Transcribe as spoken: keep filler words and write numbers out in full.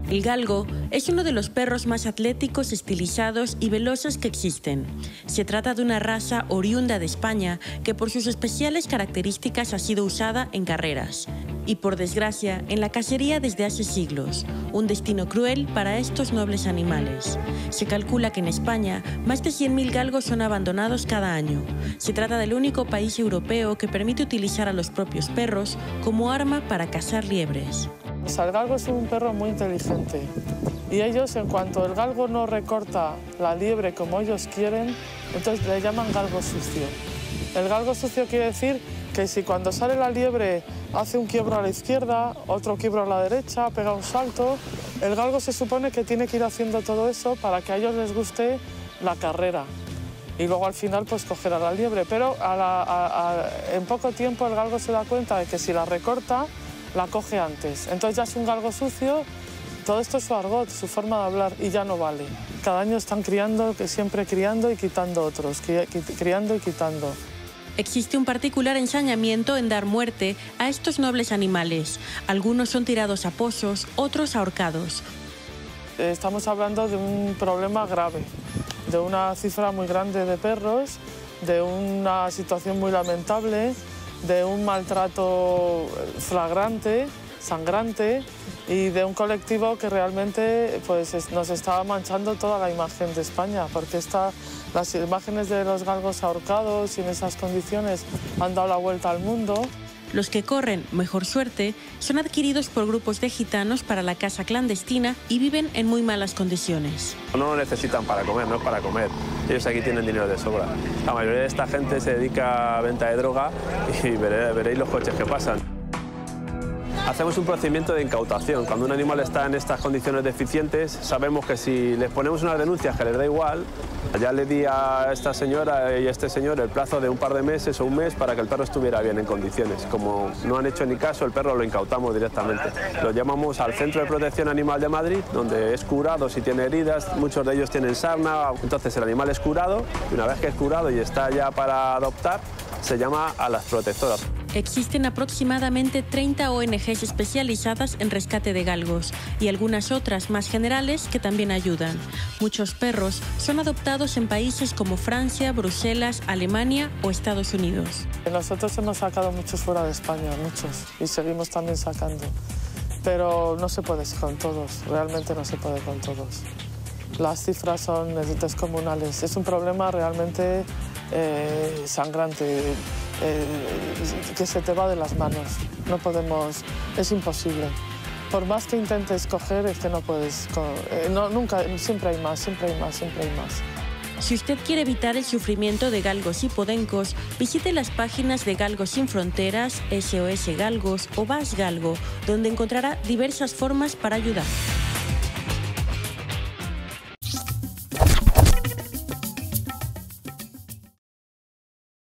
El galgo es uno de los perros más atléticos, estilizados y veloces que existen. Se trata de una raza oriunda de España que por sus especiales características ha sido usada en carreras y, por desgracia, en la cacería desde hace siglos, un destino cruel para estos nobles animales. Se calcula que en España más de cien mil galgos son abandonados cada año. Se trata del único país europeo que permite utilizar a los propios perros como arma para cazar liebres. El galgo es un perro muy inteligente y ellos, en cuanto el galgo no recorta la liebre como ellos quieren, entonces le llaman galgo sucio. El galgo sucio quiere decir que si cuando sale la liebre hace un quiebro a la izquierda, otro quiebro a la derecha, pega un salto, el galgo se supone que tiene que ir haciendo todo eso para que a ellos les guste la carrera y luego al final pues coger a la liebre, pero a la, a, a, en poco tiempo el galgo se da cuenta de que si la recorta la coge antes. Entonces ya es un galgo sucio, todo esto es su argot, su forma de hablar, y ya no vale. Cada año están criando, siempre criando y quitando otros, criando y quitando. Existe un particular ensañamiento en dar muerte a estos nobles animales. Algunos son tirados a pozos, otros ahorcados. Estamos hablando de un problema grave, de una cifra muy grande de perros, de una situación muy lamentable, de un maltrato flagrante, sangrante, y de un colectivo que realmente pues, nos está manchando toda la imagen de España, porque esta, las imágenes de los galgos ahorcados y en esas condiciones han dado la vuelta al mundo. Los que corren mejor suerte son adquiridos por grupos de gitanos para la caza clandestina y viven en muy malas condiciones. No lo necesitan para comer, no es para comer. Ellos aquí tienen dinero de sobra. La mayoría de esta gente se dedica a venta de droga y veréis, veréis los coches que pasan. Hacemos un procedimiento de incautación. Cuando un animal está en estas condiciones deficientes, sabemos que si les ponemos unas denuncias que les da igual, ya le di a esta señora y a este señor el plazo de un par de meses o un mes para que el perro estuviera bien en condiciones. Como no han hecho ni caso, el perro lo incautamos directamente. Lo llamamos al Centro de Protección Animal de Madrid, donde es curado si tiene heridas, muchos de ellos tienen sarna, entonces el animal es curado y una vez que es curado y está ya para adoptar, se llama a las protectoras. Existen aproximadamente treinta O N Ges especializadas en rescate de galgos y algunas otras más generales que también ayudan. Muchos perros son adoptados en países como Francia, Bruselas, Alemania o Estados Unidos. Nosotros hemos sacado muchos fuera de España, muchos, y seguimos también sacando. Pero no se puede con todos, realmente no se puede con todos. Las cifras son descomunales. Es un problema realmente eh, sangrante. Eh, que se te va de las manos, no podemos, es imposible. Por más que intentes coger, es que no puedes, eh, no, nunca, siempre hay más, siempre hay más, siempre hay más. Si usted quiere evitar el sufrimiento de galgos y podencos, visite las páginas de Galgos Sin Fronteras, S O S Galgos o Vas Galgo, donde encontrará diversas formas para ayudar.